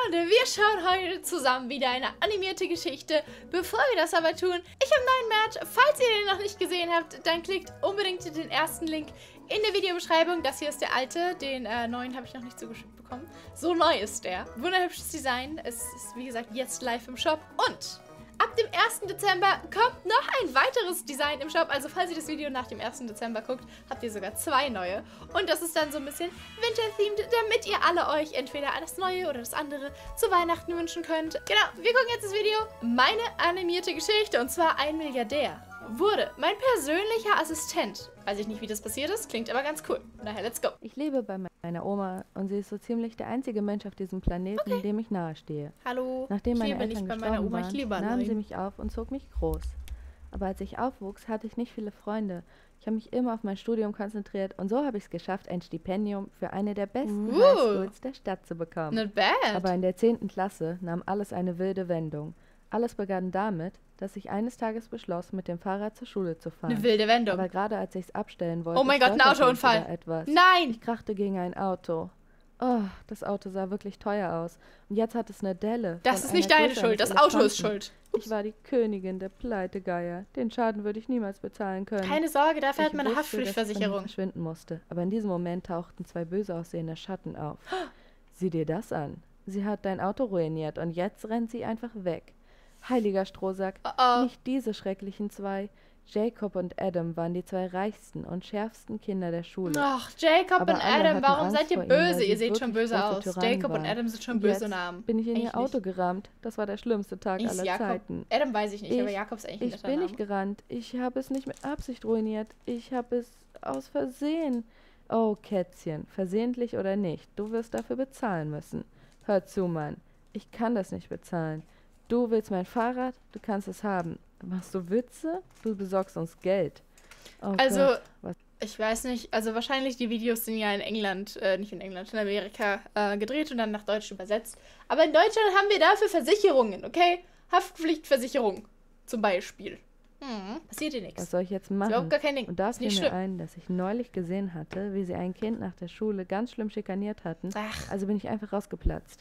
Freunde, wir schauen heute zusammen wieder eine animierte Geschichte. Bevor wir das aber tun, ich habe neuen Merch. Falls ihr den noch nicht gesehen habt, dann klickt unbedingt den ersten Link in der Videobeschreibung. Das hier ist der alte, den neuen habe ich noch nicht zugeschickt bekommen. So neu ist der. Wunderhübsches Design. Es ist, wie gesagt, jetzt live im Shop. Und ab dem 1. Dezember kommt noch ein weiteres Design im Shop. Also falls ihr das Video nach dem 1. Dezember guckt, habt ihr sogar 2 neue. Und das ist dann so ein bisschen Winter-themed, damit ihr alle euch entweder das Neue oder das andere zu Weihnachten wünschen könnt. Genau, wir gucken jetzt das Video. Meine animierte Geschichte, und zwar ein Milliardär wurde mein persönlicher Assistent. Weiß ich nicht, wie das passiert ist, klingt aber ganz cool. Daher, let's go. Ich lebe bei meiner Oma und sie ist so ziemlich der einzige Mensch auf diesem Planeten, dem ich nahestehe. Hallo, Nachdem meine ich lebe Eltern nicht bei meiner gestorben Oma, ich liebe waren, nahm sie andere. mich auf und zog mich groß. Aber als ich aufwuchs, hatte ich nicht viele Freunde. Ich habe mich immer auf mein Studium konzentriert und so habe ich es geschafft, ein Stipendium für eine der besten Highschools der Stadt zu bekommen. Not bad. Aber in der 10. Klasse nahm alles eine wilde Wendung. Alles begann damit, dass ich eines Tages beschloss, mit dem Fahrrad zur Schule zu fahren. Eine wilde Wendung. Aber gerade als ich es abstellen wollte, Oh mein Gott, ein stolperte ich Autounfall. über etwas. Nein! Ich krachte gegen ein Auto. Oh, das Auto sah wirklich teuer aus. Und jetzt hat es eine Delle. Das von ist nicht einer deine Größe Schuld, eines das Auto ist Elefanten. schuld. Ich war die Königin der Pleitegeier. Den Schaden würde ich niemals bezahlen können. Keine Sorge, dafür hat man eine Ich wusste, dass ich von ihm Haftpflichtversicherung. verschwinden musste. Aber in diesem Moment tauchten 2 böse aussehende Schatten auf. Sieh dir das an. Sie hat dein Auto ruiniert und jetzt rennt sie einfach weg. Heiliger Strohsack, Oh. nicht diese schrecklichen 2. Jacob und Adam waren die 2 reichsten und schärfsten Kinder der Schule. Ach, Jacob Aber und alle Adam, hatten warum Angst seid ihr vor ihnen, weil böse? sie Ihr seht schon wirklich böse große aus. Tyrannen Jacob und waren. Adam sind schon Und böse jetzt Namen. bin ich in ihr Eigentlich Auto nicht. gerammt. Das war der schlimmste Tag Ist aller Jakob. Zeiten. Adam weiß ich nicht, aber Jakob ist eigentlich ein Ich netter bin Name. nicht gerannt. Ich habe es nicht mit Absicht ruiniert. Ich habe es aus Versehen. Oh, Kätzchen, versehentlich oder nicht, du wirst dafür bezahlen müssen. Hör zu, Mann. Ich kann das nicht bezahlen. Du willst mein Fahrrad? Du kannst es haben. Machst du Witze? Du besorgst uns Geld. Oh Also, Gott, was? ich weiß nicht, also wahrscheinlich die Videos sind ja in England, nicht in England, in Amerika gedreht und dann nach Deutsch übersetzt. Aber in Deutschland haben wir dafür Versicherungen, okay? Haftpflichtversicherung zum Beispiel. Passiert dir nichts. Was soll ich jetzt Ist überhaupt machen? gar kein Ding. Und da Ist fiel nicht mir schlimm. ein, dass ich neulich gesehen hatte, wie sie ein Kind nach der Schule ganz schlimm schikaniert hatten. Ach. Also bin ich einfach rausgeplatzt.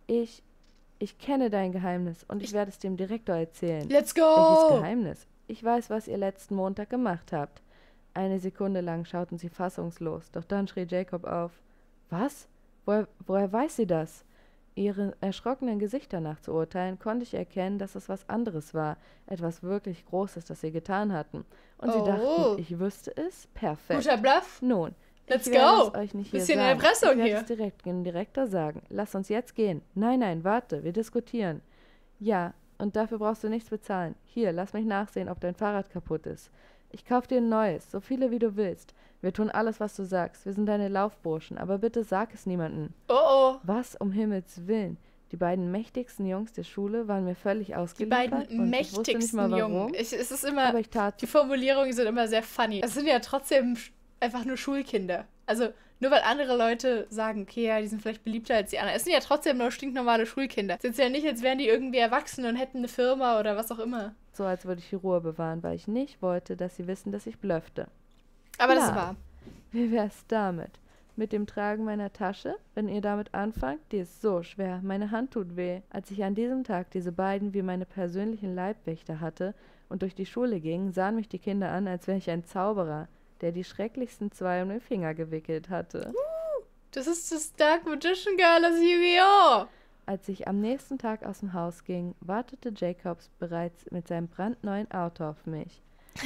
Ich kenne dein Geheimnis und ich werde es dem Direktor erzählen. Let's Welches go! Geheimnis? Ich weiß, was ihr letzten Montag gemacht habt. Eine Sekunde lang schauten sie fassungslos, doch dann schrie Jacob auf. Was? Woher weiß sie das? Ihren erschrockenen Gesichtern nach zu urteilen, konnte ich erkennen, dass es was anderes war. Etwas wirklich Großes, das sie getan hatten. Und sie Oh. dachten, ich wüsste es? Perfekt. Guter Bluff. Nun, Let's ich werde go. es euch nicht hier Bisschen sagen. Erpressung ich werde hier. es direkt dem Direktor sagen. Lass uns jetzt gehen. Nein, warte, wir diskutieren. Ja, und dafür brauchst du nichts bezahlen. Hier, lass mich nachsehen, ob dein Fahrrad kaputt ist. Ich kauf dir ein neues, so viele wie du willst. Wir tun alles, was du sagst. Wir sind deine Laufburschen, aber bitte sag es niemandem. Oh. Was um Himmels Willen? Die beiden mächtigsten Jungs der Schule waren mir völlig Die ausgeliefert beiden und ich wusste nicht mal mächtigsten warum. Jungen. Es ist immer, Aber ich tat die Formulierungen sind immer sehr funny. Es sind ja trotzdem einfach nur Schulkinder. Also nur weil andere Leute sagen, okay, ja, die sind vielleicht beliebter als die anderen. Es sind ja trotzdem nur stinknormale Schulkinder. Es ist jetzt ja nicht, als wären die irgendwie erwachsen und hätten eine Firma oder was auch immer. so, als würde ich die Ruhe bewahren, weil ich nicht wollte, dass sie wissen, dass ich blöffte. Aber das ist Klar. wahr. Wie wär's damit? Mit dem Tragen meiner Tasche? Wenn ihr damit anfangt, die ist so schwer. Meine Hand tut weh. Als ich an diesem Tag diese beiden wie meine persönlichen Leibwächter hatte und durch die Schule ging, sahen mich die Kinder an, als wäre ich ein Zauberer, der die schrecklichsten 2 um den Finger gewickelt hatte. Das ist das Dark Magician Girl aus Yu-Gi-Oh! Als ich am nächsten Tag aus dem Haus ging, wartete Jacobs bereits mit seinem brandneuen Auto auf mich.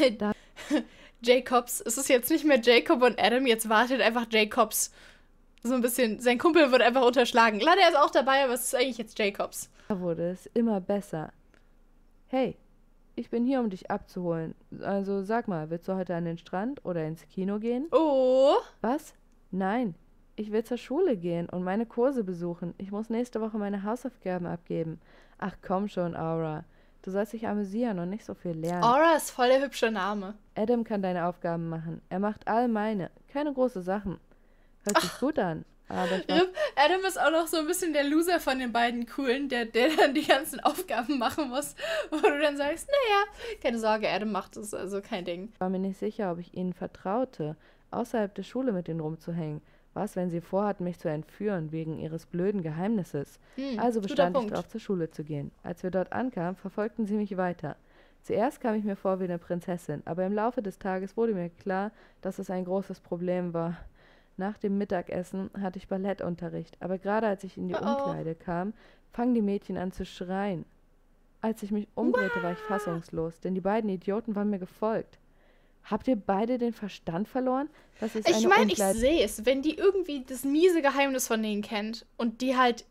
Jacobs. Es ist jetzt nicht mehr Jacob und Adam, jetzt wartet einfach Jacobs. So ein bisschen, sein Kumpel wird einfach unterschlagen. Klar, der ist auch dabei, aber es ist eigentlich jetzt Jacobs. Da wurde es immer besser. Hey, ich bin hier, um dich abzuholen. Also sag mal, willst du heute an den Strand oder ins Kino gehen? Oh, Was? Nein, ich will zur Schule gehen und meine Kurse besuchen. Ich muss nächste Woche meine Hausaufgaben abgeben. Ach komm schon, Aura. Du sollst dich amüsieren und nicht so viel lernen. Aura ist voll der hübsche Name. Adam kann deine Aufgaben machen. Er macht all meine. Keine große Sachen. Hört sich gut an. Aber ich weiß, Adam ist auch noch so ein bisschen der Loser von den beiden Coolen, der dann die ganzen Aufgaben machen muss. Wo du dann sagst, naja, keine Sorge, Adam macht es, also kein Ding. war mir nicht sicher, ob ich ihnen vertraute, außerhalb der Schule mit ihnen rumzuhängen. Was, wenn sie vorhatten, mich zu entführen, wegen ihres blöden Geheimnisses? Also guter bestand ich Punkt. darauf, zur Schule zu gehen. Als wir dort ankamen, verfolgten sie mich weiter. Zuerst kam ich mir vor wie eine Prinzessin, aber im Laufe des Tages wurde mir klar, dass es ein großes Problem war. Nach dem Mittagessen hatte ich Ballettunterricht, aber gerade als ich in die Oh oh. Umkleide kam, fangen die Mädchen an zu schreien. Als ich mich umdrehte, war ich fassungslos, denn die beiden Idioten waren mir gefolgt. Habt ihr beide den Verstand verloren? Das ist Ich eine meine, ich Umkleide. sehe es, wenn die irgendwie das miese Geheimnis von denen kennt und die halt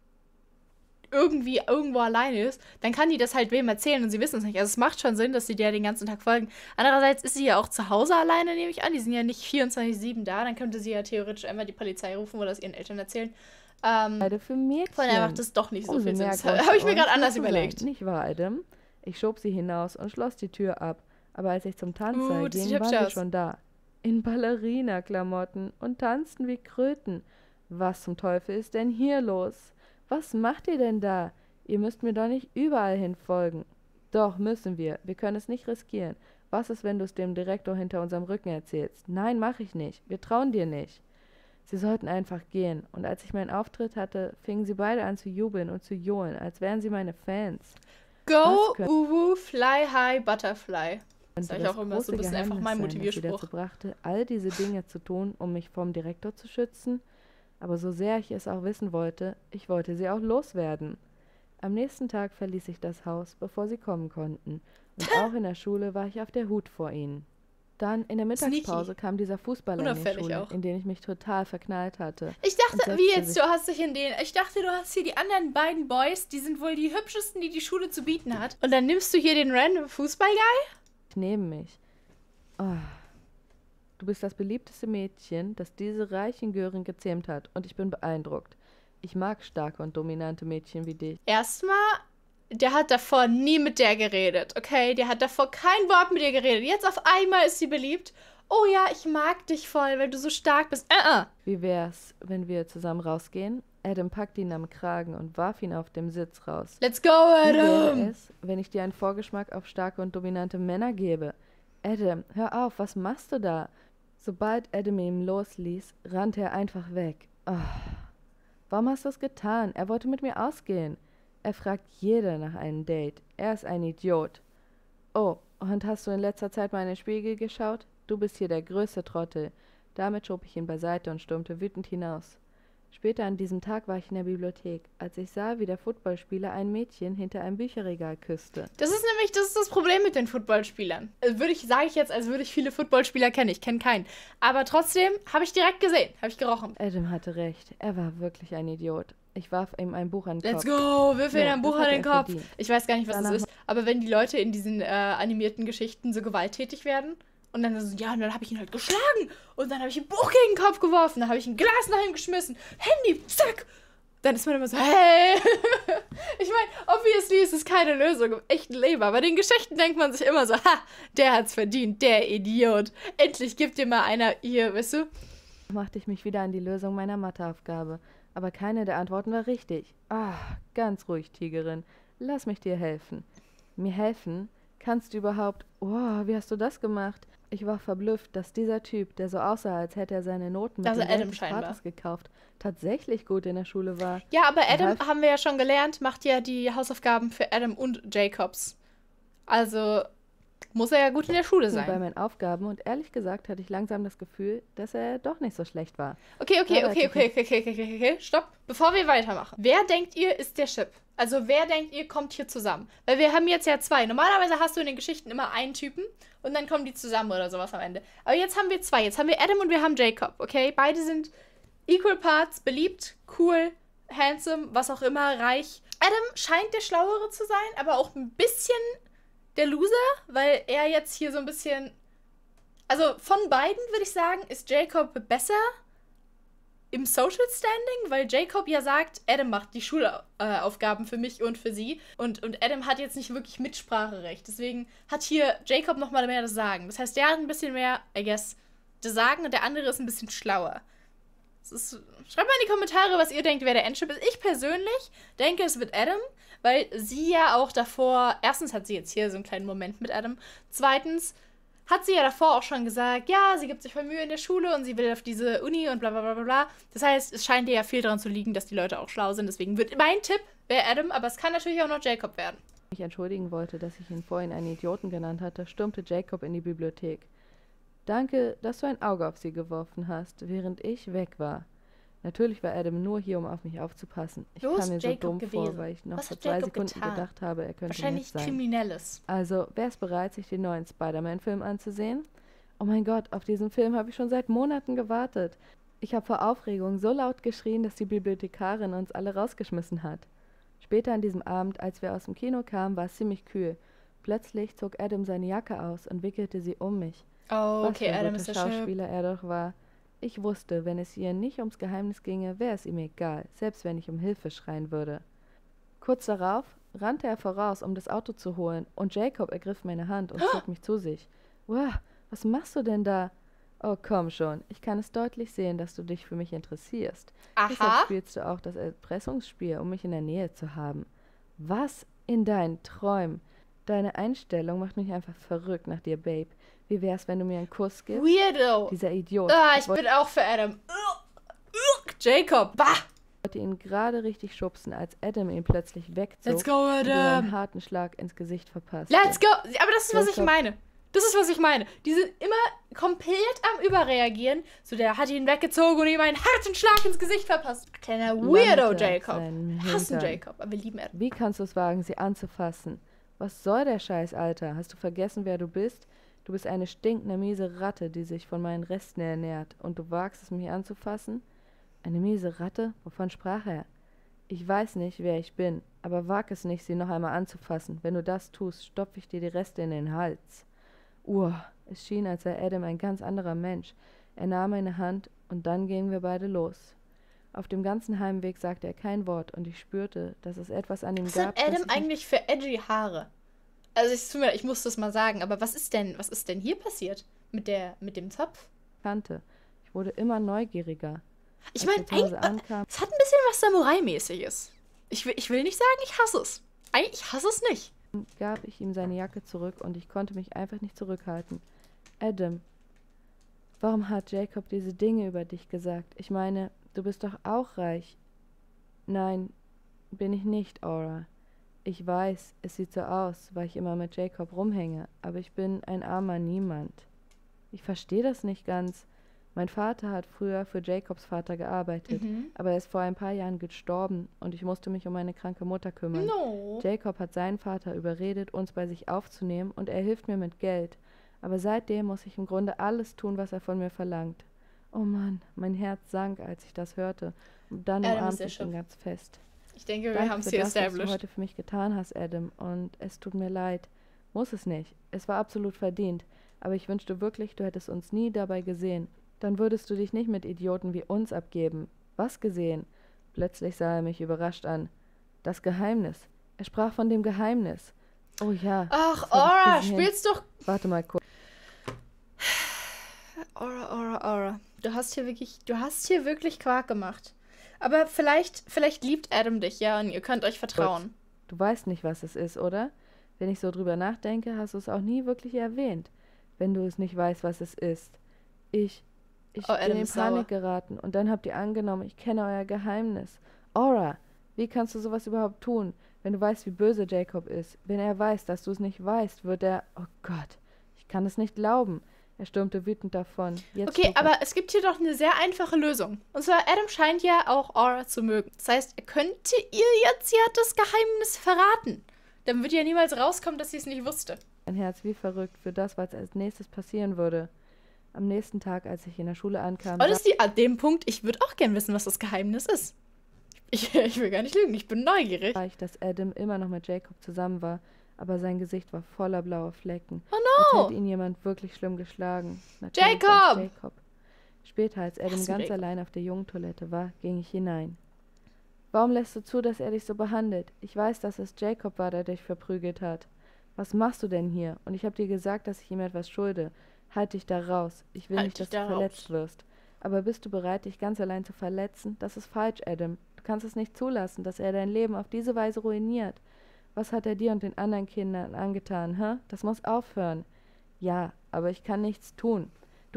irgendwie irgendwo alleine ist, dann kann die das halt wem erzählen und sie wissen es nicht. Also es macht schon Sinn, dass sie der den ganzen Tag folgen. Andererseits ist sie ja auch zu Hause alleine, nehme ich an. Die sind ja nicht 24/7 da. Dann könnte sie ja theoretisch einmal die Polizei rufen oder es ihren Eltern erzählen. Für Mädchen. Von daher macht es doch nicht so Umso viel Sinn. mehr Das Grund habe ich für mir uns, gerade hier anders zu sein. überlegt. Nicht wahr, Adam? Ich schob sie hinaus und schloss die Tür ab. Aber als ich zum Tanzsaal Das sieht ging, hübsch waren sie aus. schon da. In Ballerina-Klamotten und tanzten wie Kröten. Was zum Teufel ist denn hier los? Was macht ihr denn da? Ihr müsst mir doch nicht überall hin folgen. Doch, müssen wir. Wir können es nicht riskieren. Was ist, wenn du es dem Direktor hinter unserem Rücken erzählst? Nein, mach ich nicht. Wir trauen dir nicht. Sie sollten einfach gehen. Und als ich meinen Auftritt hatte, fingen sie beide an zu jubeln und zu johlen, als wären sie meine Fans. Go, Was können- Uwu, fly high, butterfly. Das Könnte sag ich auch immer so ein große bisschen einfach mein Geheimnis sein, das sie Motivierspruch. dazu brachte, all diese Dinge zu tun, um mich vom Direktor zu schützen? Aber so sehr ich es auch wissen wollte, ich wollte sie auch loswerden. Am nächsten Tag verließ ich das Haus, bevor sie kommen konnten. Und auch in der Schule war ich auf der Hut vor ihnen. Dann in der Mittagspause Sneaky. kam dieser Fußballer in die Unauffällig Schule, auch. in den ich mich total verknallt hatte. Ich Und dachte, setzte wie jetzt, sich- du hast dich in den. Ich dachte, du hast hier die anderen beiden Boys, die sind wohl die hübschesten, die die Schule zu bieten hat. Und dann nimmst du hier den random Fußballguy? Neben mich. Oh. Du bist das beliebteste Mädchen, das diese reichen Gören gezähmt hat, und ich bin beeindruckt. Ich mag starke und dominante Mädchen wie dich. Erstmal, der hat davor nie mit der geredet, okay? Der hat davor kein Wort mit ihr geredet. Jetzt auf einmal ist sie beliebt. Oh ja, ich mag dich voll, weil du so stark bist. Wie wär's, wenn wir zusammen rausgehen? Adam packte ihn am Kragen und warf ihn auf dem Sitz raus. Let's go, Wie Adam! wäre es, wenn ich dir einen Vorgeschmack auf starke und dominante Männer gebe? Adam, hör auf, was machst du da? Sobald Adam ihn losließ, rannte er einfach weg. Oh. Warum hast du es getan? Er wollte mit mir ausgehen. Er fragt jeder nach einem Date. Er ist ein Idiot. Oh, und hast du in letzter Zeit mal in den Spiegel geschaut? Du bist hier der größte Trottel. Damit schob ich ihn beiseite und stürmte wütend hinaus. Später an diesem Tag war ich in der Bibliothek, als ich sah, wie der Footballspieler ein Mädchen hinter einem Bücherregal küsste. Das ist das Problem mit den Footballspielern. Sage ich jetzt, als würde ich viele Footballspieler kennen. Ich kenne keinen. Aber trotzdem habe ich direkt gesehen, habe ich gerochen. Adam hatte recht. Er war wirklich ein Idiot. Ich warf ihm ein Buch an den Let's Kopf. go, wirf ihm Ja, ein Buch das an hat den er Kopf. verdient. Ich weiß gar nicht, was Danach- das ist. Aber wenn die Leute in diesen animierten Geschichten so gewalttätig werden und dann so, ja, und dann habe ich ihn halt geschlagen und dann habe ich ein Buch gegen den Kopf geworfen, dann habe ich ein Glas nach ihm geschmissen, Handy, zack. Dann ist man immer so, hey. Ich meine, obviously ist es keine Lösung im echten Leben, aber in den Geschichten denkt man sich immer so, ha, der hat's verdient, der Idiot. Endlich gibt dir mal einer hier, weißt du? Machte ich mich wieder an die Lösung meiner Matheaufgabe. Aber keine der Antworten war richtig. Ganz ruhig, Tigerin. Lass mich dir helfen. Mir helfen? Kannst du überhaupt... Oh, wie hast du das gemacht? Ich war verblüfft, dass dieser Typ, der so aussah, als hätte er seine Noten mit Also dem Geld Adam des scheinbar. Vaters gekauft, tatsächlich gut in der Schule war. Ja, aber Adam, half- haben wir ja schon gelernt, macht ja die Hausaufgaben für Adam und Jacobs. Also muss er ja gut in der Schule Bei sein. meinen Aufgaben und ehrlich gesagt hatte ich langsam das Gefühl, dass er doch nicht so schlecht war. Okay, stopp. Bevor wir weitermachen. Wer denkt ihr, ist der Chip? Also wer denkt ihr, kommt hier zusammen? Weil wir haben jetzt ja zwei. Normalerweise hast du in den Geschichten immer einen Typen und dann kommen die zusammen oder sowas am Ende. Aber jetzt haben wir zwei. Jetzt haben wir Adam und wir haben Jacob, okay? Beide sind equal parts, beliebt, cool, handsome, was auch immer, reich. Adam scheint der Schlauere zu sein, aber auch ein bisschen der Loser, weil er jetzt hier so ein bisschen... Also von beiden würde ich sagen, ist Jacob besser im Social Standing, weil Jacob ja sagt, Adam macht die Schulaufgaben für mich und für sie. Und Adam hat jetzt nicht wirklich Mitspracherecht. Deswegen hat hier Jacob nochmal mehr das Sagen. Das heißt, der hat ein bisschen mehr, I guess, das Sagen und der andere ist ein bisschen schlauer. Schreibt mal in die Kommentare, was ihr denkt, wer der Endchip ist. Ich persönlich denke, es wird Adam, weil sie ja auch davor, erstens hat sie jetzt hier so einen kleinen Moment mit Adam, zweitens hat sie ja davor auch schon gesagt, ja, sie gibt sich voll Mühe in der Schule und sie will auf diese Uni und bla bla bla bla bla. Das heißt, es scheint ihr ja viel daran zu liegen, dass die Leute auch schlau sind. Deswegen wird mein Tipp wäre Adam, aber es kann natürlich auch noch Jacob werden. mich entschuldigen wollte, dass ich ihn vorhin einen Idioten genannt hatte, stürmte Jacob in die Bibliothek. Danke, dass du ein Auge auf sie geworfen hast, während ich weg war. Natürlich war Adam nur hier, um auf mich aufzupassen. Ich kam mir so dumm vor, weil ich noch vor 2 Sekunden gedacht habe, er könnte wahrscheinlich nett sein. Kriminelles. Also, wer ist bereit, sich den neuen Spider-Man-Film anzusehen? Oh mein Gott, auf diesen Film habe ich schon seit Monaten gewartet. Ich habe vor Aufregung so laut geschrien, dass die Bibliothekarin uns alle rausgeschmissen hat. Später an diesem Abend, als wir aus dem Kino kamen, war es ziemlich kühl. Plötzlich zog Adam seine Jacke aus und wickelte sie um mich. Oh, okay, Was für ein Adam guter ist der Chef. Schauspieler er doch war. Ich wusste, wenn es ihr nicht ums Geheimnis ginge, wäre es ihm egal, selbst wenn ich um Hilfe schreien würde. Kurz darauf rannte er voraus, um das Auto zu holen, und Jacob ergriff meine Hand und zog mich zu sich. Wow, was machst du denn da? Oh, komm schon, ich kann es deutlich sehen, dass du dich für mich interessierst. Deshalb Aha. spielst du auch das Erpressungsspiel, um mich in der Nähe zu haben. Was in deinen Träumen? Deine Einstellung macht mich einfach verrückt nach dir, Babe. Wie wär's, wenn du mir einen Kuss gibst? Weirdo. Dieser Idiot. Ich bin auch für Adam. Jacob. Bah. Wollte ihn gerade richtig schubsen, als Adam ihn plötzlich wegzog Let's go, und ihm einen Adam. harten Schlag ins Gesicht verpasste. Let's go. Aber das ist, was ich Jacob. meine. Das ist, was ich meine. Die sind immer komplett am Überreagieren. So, der hat ihn weggezogen und ihm einen harten Schlag ins Gesicht verpasst. Kleiner Weirdo, Landete auf Jacob. seinen Wir hassen Hintern. Jacob, aber wir lieben Adam. Wie kannst du es wagen, sie anzufassen? Was soll der Scheiß, Alter? Hast du vergessen, wer du bist? Du bist eine stinkende, miese Ratte, die sich von meinen Resten ernährt. Und du wagst es, mich anzufassen? Eine miese Ratte? Wovon sprach er? Ich weiß nicht, wer ich bin, aber wag es nicht, sie noch einmal anzufassen. Wenn du das tust, stopfe ich dir die Reste in den Hals. Es schien, als sei Adam ein ganz anderer Mensch. Er nahm meine Hand und dann gingen wir beide los. Auf dem ganzen Heimweg sagte er kein Wort und ich spürte, dass es etwas an ihm Was gab, hat das Adam ich nicht eigentlich für edgy Haare? Also, ich muss das mal sagen, aber was ist denn hier passiert? Mit dem Zopf? kannte. Ich wurde immer neugieriger. Ich Als meine, wir zu Hause ankamen, es hat ein bisschen was Samurai-mäßiges. Ich will nicht sagen, ich hasse es. Ich hasse es nicht. gab ich ihm seine Jacke zurück und ich konnte mich einfach nicht zurückhalten. Adam, warum hat Jacob diese Dinge über dich gesagt? Ich meine, du bist doch auch reich. Nein, bin ich nicht, Aura. Ich weiß, es sieht so aus, weil ich immer mit Jacob rumhänge, aber ich bin ein armer Niemand. Ich verstehe das nicht ganz. Mein Vater hat früher für Jacobs Vater gearbeitet, aber er ist vor ein paar Jahren gestorben und ich musste mich um meine kranke Mutter kümmern. No. Jacob hat seinen Vater überredet, uns bei sich aufzunehmen und er hilft mir mit Geld. Aber seitdem muss ich im Grunde alles tun, was er von mir verlangt. Oh Mann, mein Herz sank, als ich das hörte. Und dann Adam ist umarmte der ich ihn Chef. ganz fest. Ich denke, wir Danke haben es für hier das, was du established. heute für mich getan hast, Adam. Und es tut mir leid. Muss es nicht. Es war absolut verdient. Aber ich wünschte wirklich, du hättest uns nie dabei gesehen. Dann würdest du dich nicht mit Idioten wie uns abgeben. Was gesehen? Plötzlich sah er mich überrascht an. Das Geheimnis. Er sprach von dem Geheimnis. Oh ja. Ach, das hab Aura, ich gesehen. spielst doch. Warte mal kurz. Aura. Du hast hier wirklich Quark gemacht. Aber vielleicht liebt Adam dich, ja, und ihr könnt euch vertrauen. Du weißt nicht, was es ist, oder? Wenn ich so drüber nachdenke, hast du es auch nie wirklich erwähnt. Wenn du es nicht weißt, was es ist. Ich Adam bin in ist sauer. Panik geraten und dann habt ihr angenommen, ich kenne euer Geheimnis. Aura, wie kannst du sowas überhaupt tun, wenn du weißt, wie böse Jacob ist? Wenn er weiß, dass du es nicht weißt, wird er... Oh Gott, ich kann es nicht glauben. Er stürmte wütend davon. Jetzt Okay, schlug er- aber es gibt hier doch eine sehr einfache Lösung. Und zwar, Adam scheint ja auch Aura zu mögen. Das heißt, er könnte ihr jetzt ja das Geheimnis verraten. Dann würde ja niemals rauskommen, dass sie es nicht wusste. Mein Herz wie verrückt für das, was als nächstes passieren würde. Am nächsten Tag, als ich in der Schule ankam, Honestly, an dem Punkt, ich würde auch gern wissen, was das Geheimnis ist. Ich will gar nicht lügen, ich bin neugierig. sah ich, dass Adam immer noch mit Jacob zusammen war, aber sein Gesicht war voller blauer Flecken. Oh Als no! hätte ihn jemand wirklich schlimm geschlagen. Natürlich Jacob! war's Jacob! Später, als Adam Hassen ganz Jacob. allein auf der Jungentoilette war, ging ich hinein. Warum lässt du zu, dass er dich so behandelt? Ich weiß, dass es Jacob war, der dich verprügelt hat. Was machst du denn hier? Und ich habe dir gesagt, dass ich ihm etwas schulde. Halt dich da raus. Ich will Halt nicht, dich dass du da verletzt raus. wirst. Aber bist du bereit, dich ganz allein zu verletzen? Das ist falsch, Adam. Du kannst es nicht zulassen, dass er dein Leben auf diese Weise ruiniert. Was hat er dir und den anderen Kindern angetan, hä? Das muss aufhören. Ja, aber ich kann nichts tun.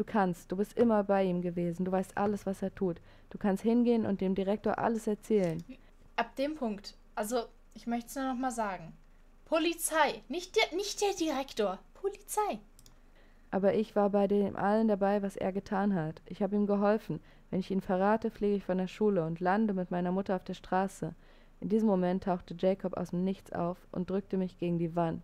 Du bist immer bei ihm gewesen, du weißt alles, was er tut. Du kannst hingehen und dem Direktor alles erzählen. Ab dem Punkt, also ich möchte es nur noch mal sagen. Polizei, nicht der Direktor, Polizei. Aber ich war bei dem allen dabei, was er getan hat. Ich habe ihm geholfen. Wenn ich ihn verrate, fliege ich von der Schule und lande mit meiner Mutter auf der Straße. In diesem Moment tauchte Jacob aus dem Nichts auf und drückte mich gegen die Wand.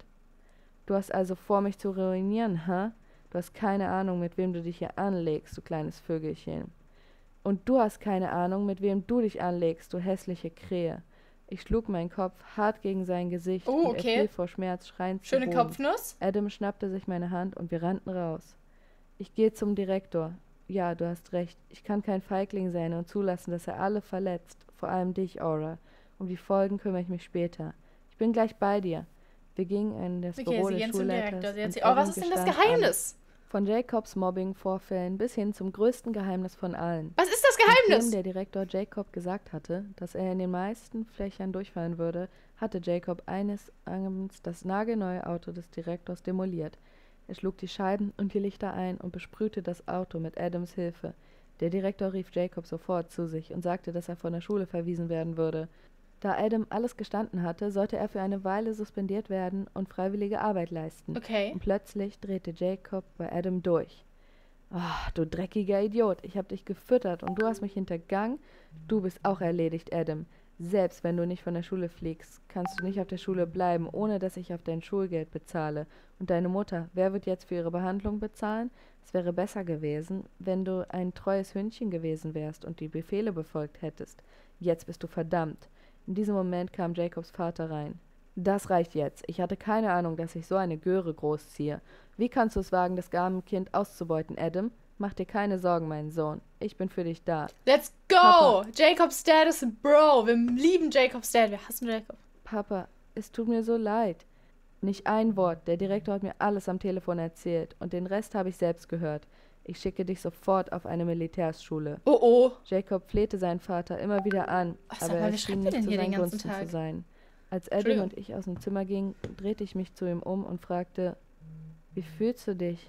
Du hast also vor, mich zu ruinieren, hä? Du hast keine Ahnung, mit wem du dich hier anlegst, du kleines Vögelchen. Und du hast keine Ahnung, mit wem du dich anlegst, du hässliche Krähe. Ich schlug meinen Kopf hart gegen sein Gesicht und er fiel vor Schmerz schreiend zu Schöne Boden. Kopfnuss. Adam schnappte sich meine Hand und wir rannten raus. Ich gehe zum Direktor. Ja, du hast recht. Ich kann kein Feigling sein und zulassen, dass er alle verletzt. Vor allem dich, Aura. Um die Folgen kümmere ich mich später. Ich bin gleich bei dir. Wir gingen in das Büro des Schulleiters. Oh, was ist denn das Geheimnis? Von Jacobs Mobbing-Vorfällen bis hin zum größten Geheimnis von allen. Was ist das Geheimnis? Nachdem der Direktor Jacob gesagt hatte, dass er in den meisten Fächern durchfallen würde, hatte Jacob eines Abends das nagelneue Auto des Direktors demoliert. Er schlug die Scheiben und die Lichter ein und besprühte das Auto mit Adams Hilfe. Der Direktor rief Jacob sofort zu sich und sagte, dass er von der Schule verwiesen werden würde. Da Adam alles gestanden hatte, sollte er für eine Weile suspendiert werden und freiwillige Arbeit leisten. Okay. Und plötzlich drehte Jacob bei Adam durch. »Oh, du dreckiger Idiot, ich habe dich gefüttert und du hast mich hintergangen. Du bist auch erledigt, Adam. Selbst wenn du nicht von der Schule fliegst, kannst du nicht auf der Schule bleiben, ohne dass ich auf dein Schulgeld bezahle. Und deine Mutter, wer wird jetzt für ihre Behandlung bezahlen? Es wäre besser gewesen, wenn du ein treues Hündchen gewesen wärst und die Befehle befolgt hättest. Jetzt bist du verdammt.« In diesem Moment kam Jacobs Vater rein. »Das reicht jetzt. Ich hatte keine Ahnung, dass ich so eine Göre großziehe. Wie kannst du es wagen, das arme Kind auszubeuten, Adam? Mach dir keine Sorgen, mein Sohn. Ich bin für dich da.« Let's go! Papa. Jacobs Dad ist ein Bro. Wir lieben Jacobs Dad. Wir hassen Jacob. »Papa, es tut mir so leid.« »Nicht ein Wort. Der Direktor hat mir alles am Telefon erzählt und den Rest habe ich selbst gehört. Ich schicke dich sofort auf eine Militärschule.« Oh oh. Jacob flehte seinen Vater immer wieder an, aber er schien nicht zu seinen Gunsten zu sein. Als Adam und ich aus dem Zimmer gingen, drehte ich mich zu ihm um und fragte, »Wie fühlst du dich?«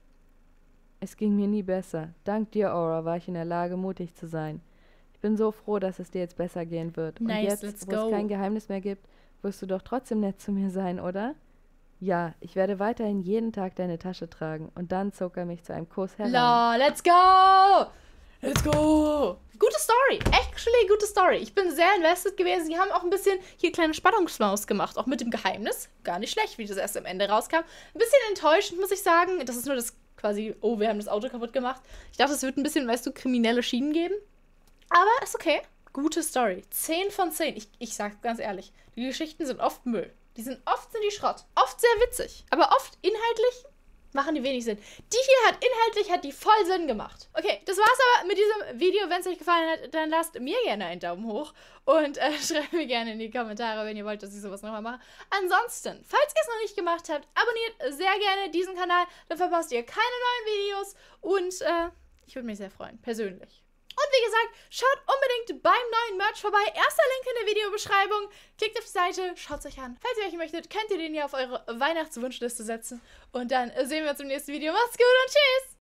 »Es ging mir nie besser. Dank dir, Aura, war ich in der Lage, mutig zu sein. Ich bin so froh, dass es dir jetzt besser gehen wird. Und nice, jetzt, wo es kein Geheimnis mehr gibt, wirst du doch trotzdem nett zu mir sein, oder?« »Ja, ich werde weiterhin jeden Tag deine Tasche tragen.« Und dann zog er mich zu einem Kuss heran. La, let's go! Let's go! Gute Story. Actually, gute Story. Ich bin sehr invested gewesen. Die haben auch ein bisschen hier kleine Spannungsmaus gemacht. Auch mit dem Geheimnis. Gar nicht schlecht, wie das erst am Ende rauskam. Ein bisschen enttäuschend, muss ich sagen. Das ist nur das quasi, oh, wir haben das Auto kaputt gemacht. Ich dachte, es wird ein bisschen, weißt du, kriminelle Schienen geben. Aber ist okay. Gute Story. 10 von 10. Ich sag ganz ehrlich, die Geschichten sind oft Müll. Sind die Schrott. Oft sehr witzig. Aber oft inhaltlich machen die wenig Sinn. Die hier hat die voll Sinn gemacht. Okay, das war's aber mit diesem Video. Wenn es euch gefallen hat, dann lasst mir gerne einen Daumen hoch. Und schreibt mir gerne in die Kommentare, wenn ihr wollt, dass ich sowas nochmal mache. Ansonsten, falls ihr es noch nicht gemacht habt, abonniert sehr gerne diesen Kanal. Dann verpasst ihr keine neuen Videos. Und ich würde mich sehr freuen. Persönlich. Und wie gesagt, schaut unbedingt beim neuen Merch vorbei. Erster Link in der Videobeschreibung. Klickt auf die Seite, schaut es euch an. Falls ihr euch möchtet, könnt ihr den hier auf eure Weihnachtswunschliste setzen. Und dann sehen wir uns im nächsten Video. Macht's gut und tschüss!